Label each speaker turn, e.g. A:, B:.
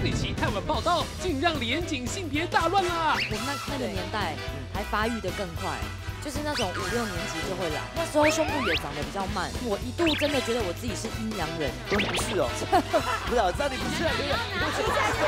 A: 生理期看完报道，竟让李延景性别大乱啦！
B: 我那个年代还发育的更快，就是那种5、6年级就会来，那时候胸部也长得比较慢，我一度真的觉得我自己是阴阳人。
C: 不是哦，不是，我知道你不是啊，对不对？